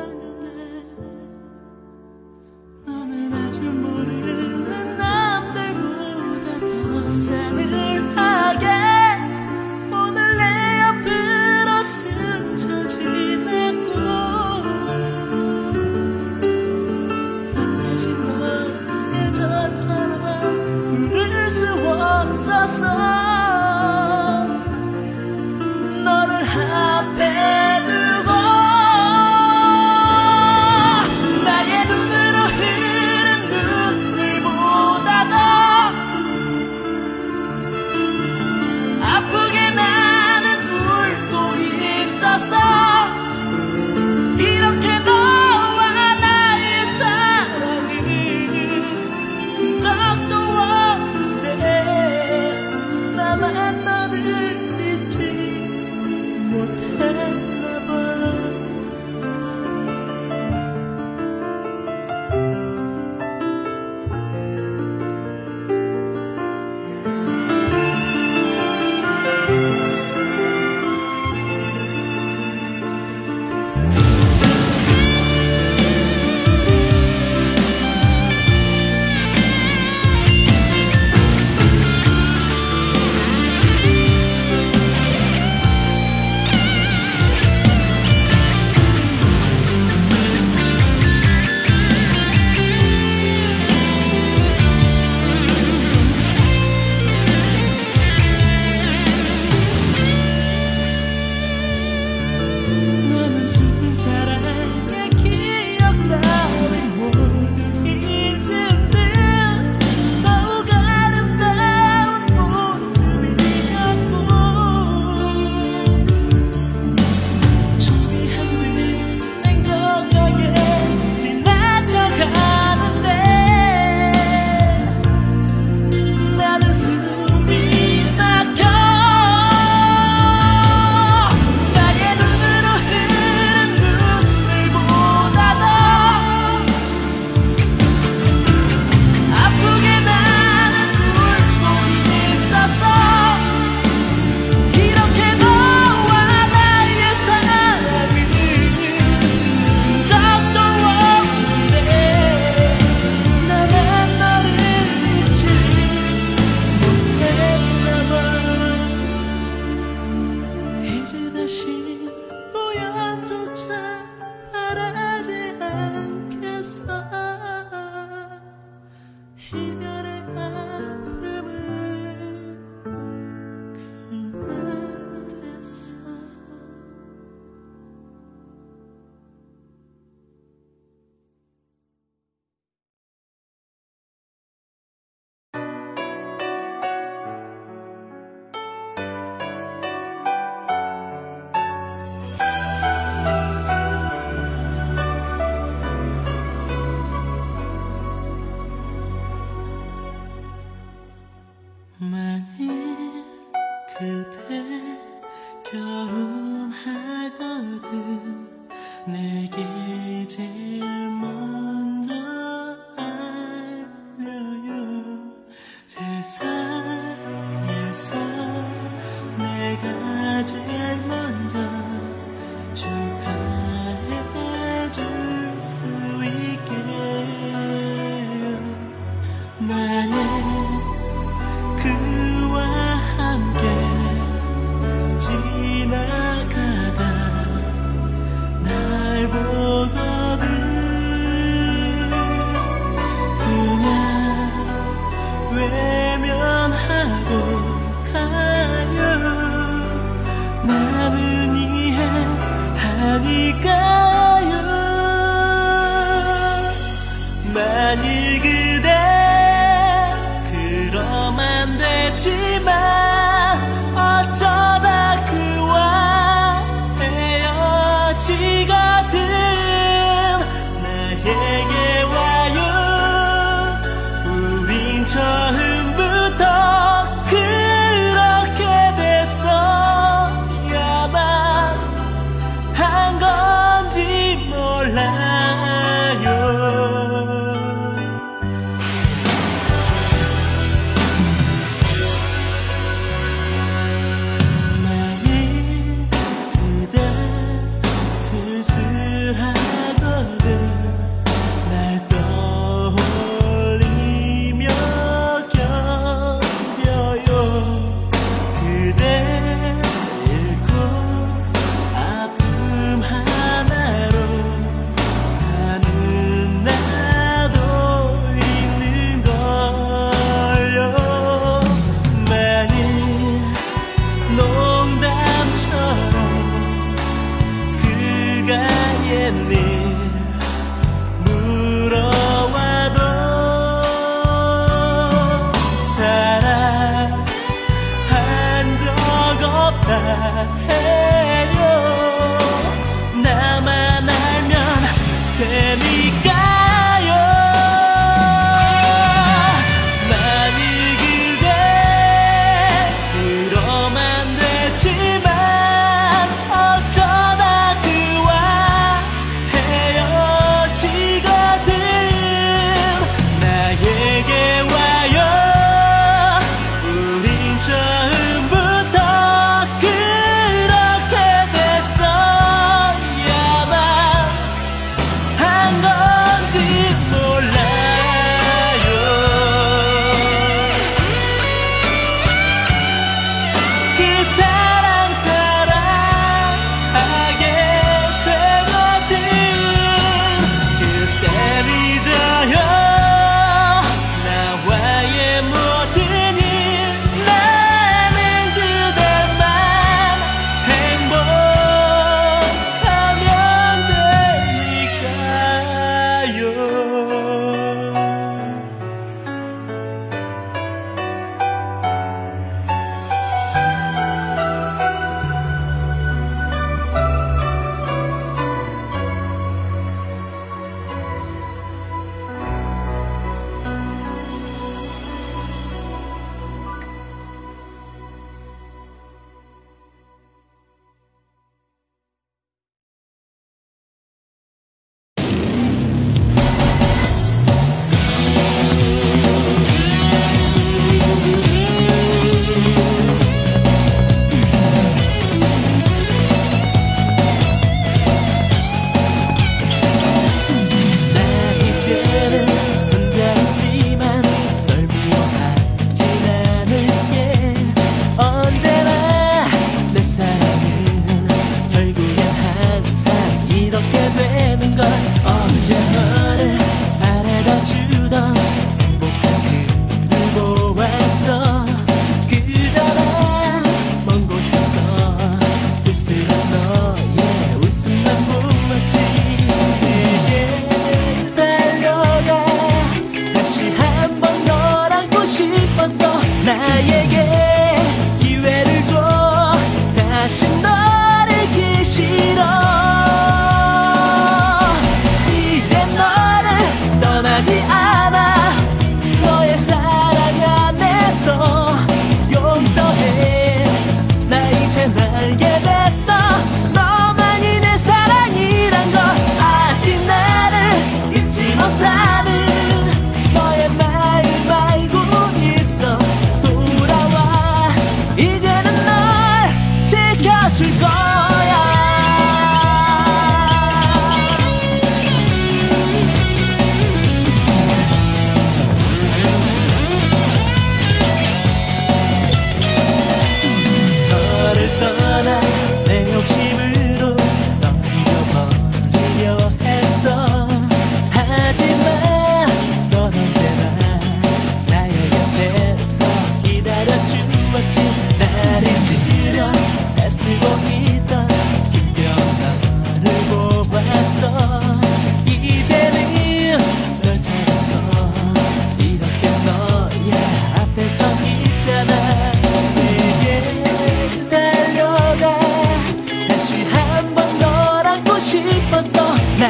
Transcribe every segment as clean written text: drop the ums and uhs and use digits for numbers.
쓸쓸하고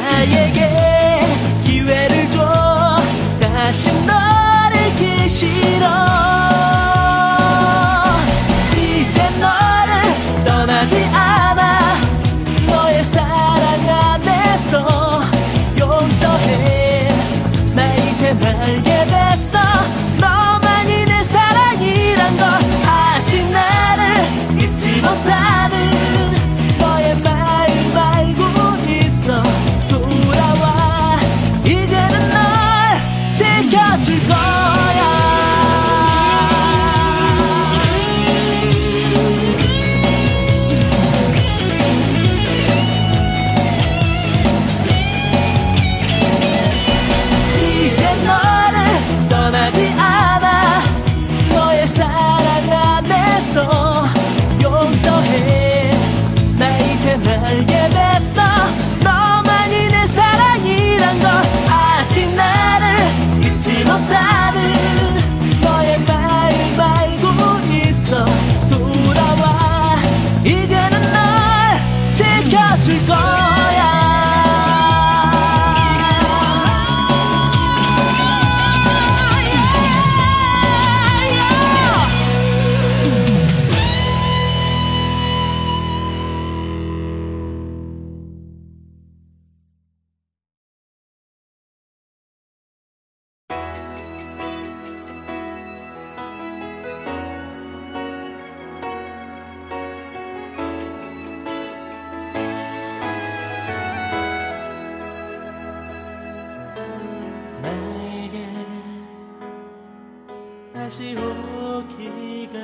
나에게 기회를 줘. 다시 너를 잊기 싫어. 이제 너를 떠나지 않아. 너의 사랑 안에서 용서해. 나 이제 알게 됐어. 너만이 내 사랑이란 걸. 아직 나를 잊지 못하는 너의 마음 알고 있어. 돌아와. 이제는 널 지켜줄 거야. 이제 너를 떠나지 않아. 너의 사랑 안에서 용서해. 나 이제 알게 됐어. 너만이 내 사랑이란 걸. 아직 나를 잊지 못하는 너의 마음 알고 있어. 돌아와. 이제는 널 지켜줄 거야. 나에게 다시 오기가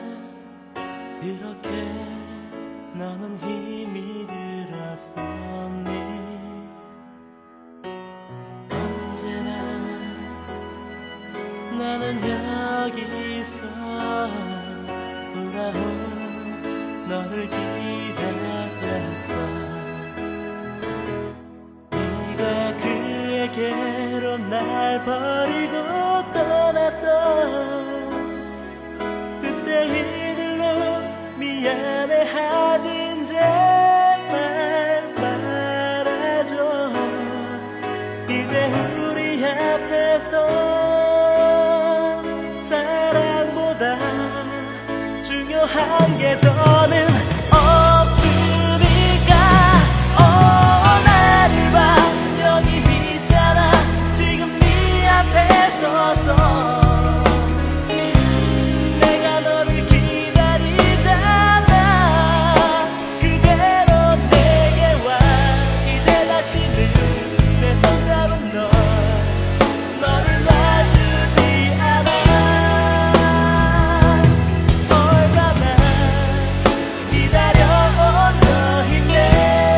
그렇게 너는 힘이 들었었니. 언제나 나는 여기서 돌아온 너를 기다렸어. 네가 그에게로 날 버리고 떠났던 그때 이들로 미안해하진 제발 말아줘. 이제 우리 앞에서 사랑보다 중요한 게 더는 없으니까. 나를 봐. 여기 있잖아. 지금 네 앞에 서서 내가 너를 기다리잖아. 그대로 내게 와. 이제 다시는 내 손 잡은 너를 놔주지 않아. 얼마나 기다려온 너인데.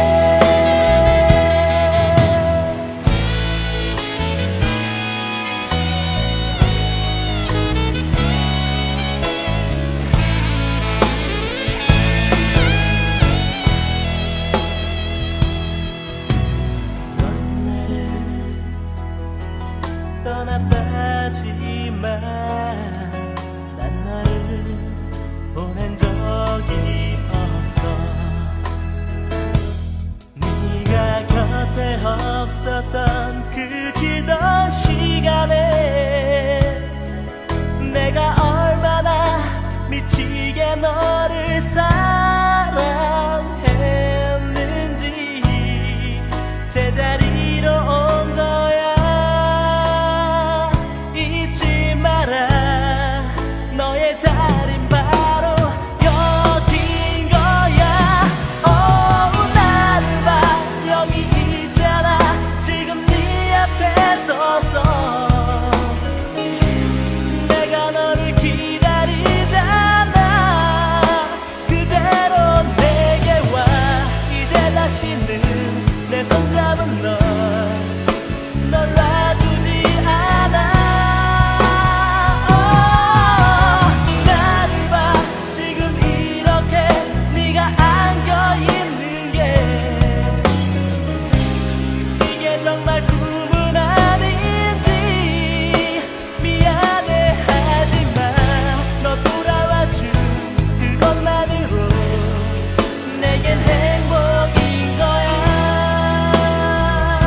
넌 나를 떠났다지만 난 너를 보낸 적이 없어. 네가 곁에 없었던 그 길던 시간에 내가 얼마나 미치게 너를 사랑했는지 제자리로 온 거야. 잊지 마라. 너의 자린 바로 여긴 거야. 나를 봐. 여기 있잖아. 지금 네 앞에 서서 내가 너를 기다리잖아. 그대로 내게 와. 이제 다시는 내 손 잡은 널 놔두지 않아. 나를 봐. 지금 이렇게 네가 안겨있는 게 이게 정말 꿈은 아닌지 미안해하지만 너 돌아와준 그것만으로 내겐 행복인 거야.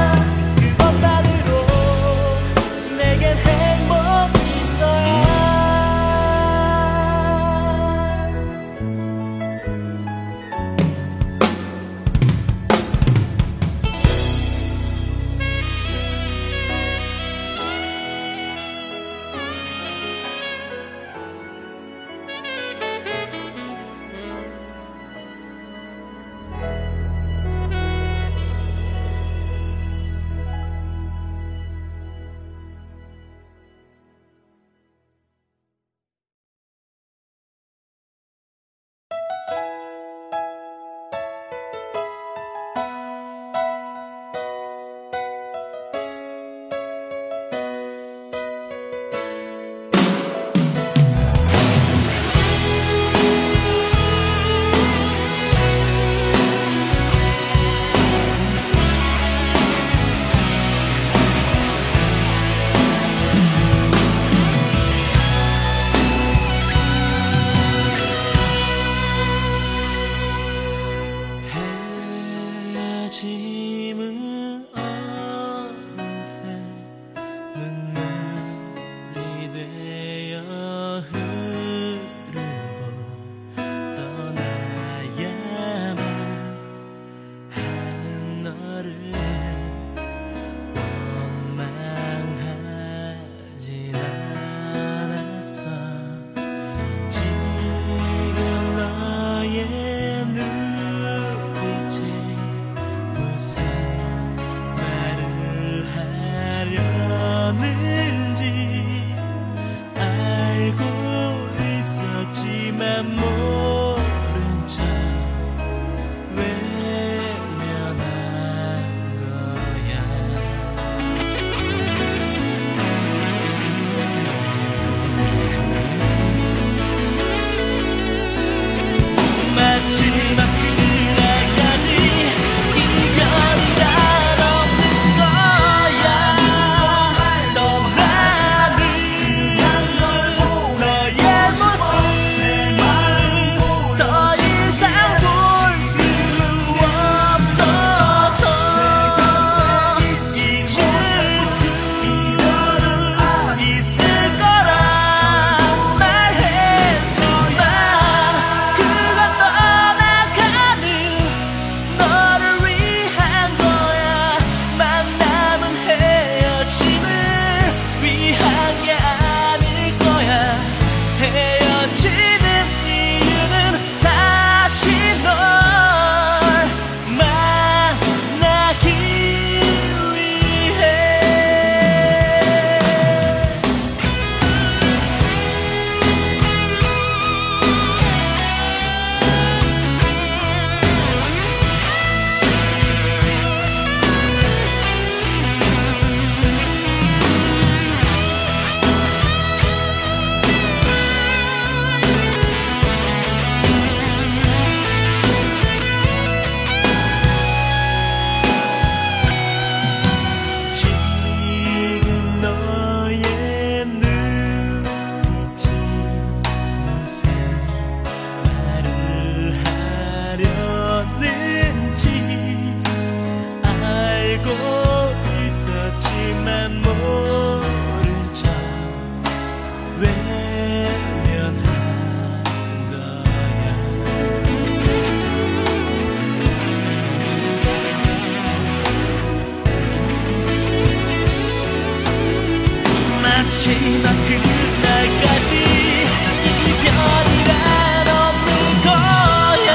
마지막 그날까지 이별이란 없는 거야.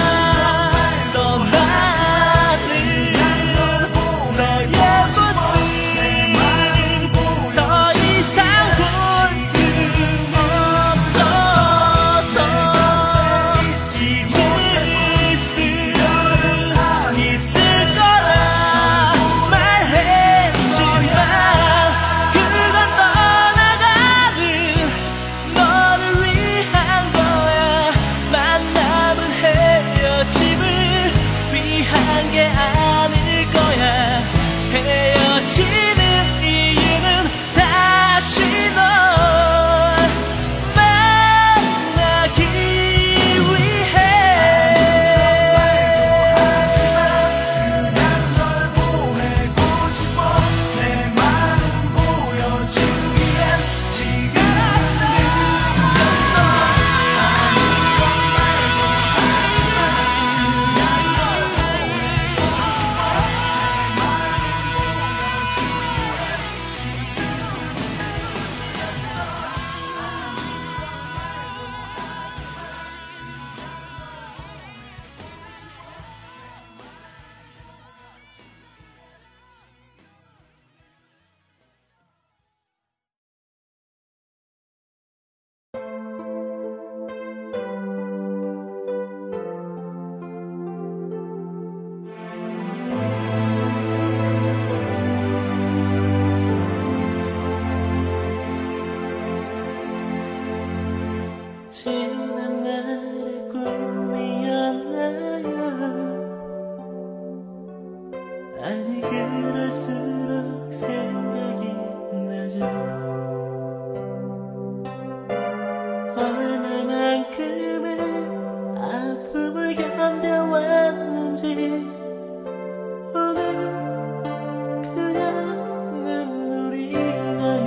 떠나는 너의 모습 더 이상 볼 수 없어서 잊을 수 있을 거라 말했지만 그건 떠나가는 너를 위한 거야. 만남은 헤어짐을 위한 게 아닐 거야. 헤어지는 이유는 다시 널 만나기 위해. 그냥 널 보내고 싶어. 내 마음 보여주기엔 지금 늦었어. 아닌 것 말고 하지만 그냥 널 보내고 싶어. 내 마음 보여주기엔 지금 지난 날의 꿈이었나요? 아니 그럴수록 생각이 나죠. 얼마만큼의 아픔을 견뎌왔는지 오늘은 그냥 눈물이 나요.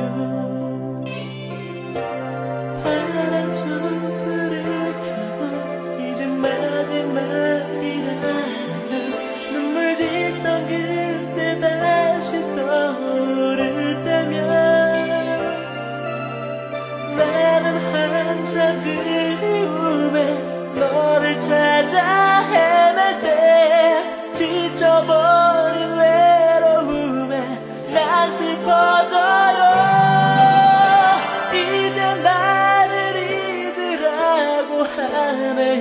파란 촛불을 켜고 이제 마지막이라는 눈물 짓던 그때 다시 떠오를 때면 나는 항상 그리움에 너를 찾아 헤맬 때 지쳐버린 외로움에 난 슬퍼져요. 이제 나를 잊으라고 하네요.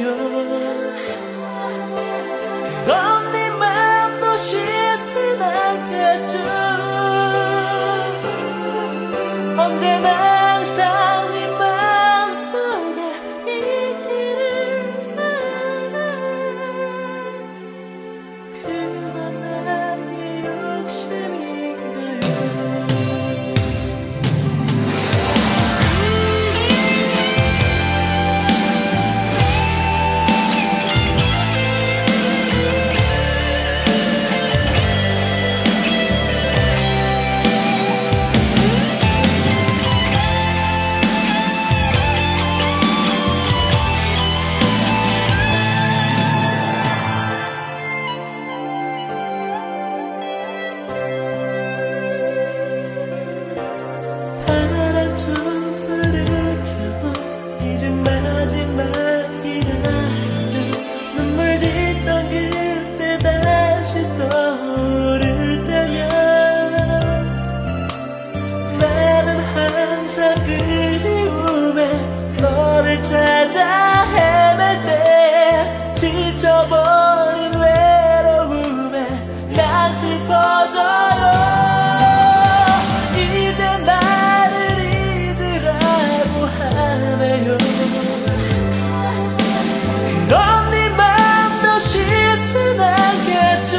그럼 네 맘도 쉽진 않겠죠. 언제나 항상 네 마음속에 있기를 바라. 그건 나의 욕심인가요? 파란 촛불을 켜고 이제 마지막이라는 눈물 짓던 그때 다시 떠오를 때면 나는 항상 그리움에 너를 찾아 헤맬 때 지쳐버린 외로움에 난 슬퍼져요. 이제 나를 잊으라고 하네요. 그럼 네 맘도 쉽진 않겠죠.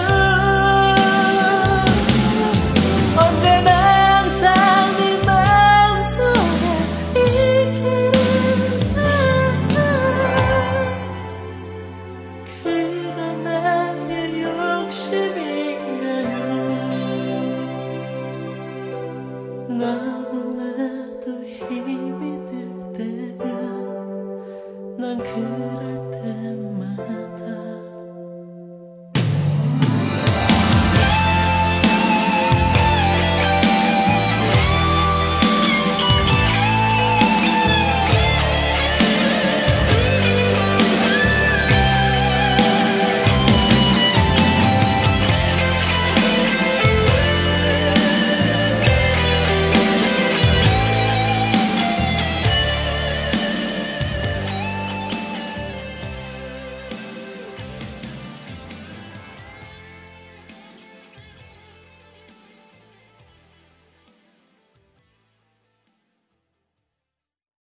언제나 항상 네 마음속에 있기를 바라. 그건 나의 욕심인가요? 나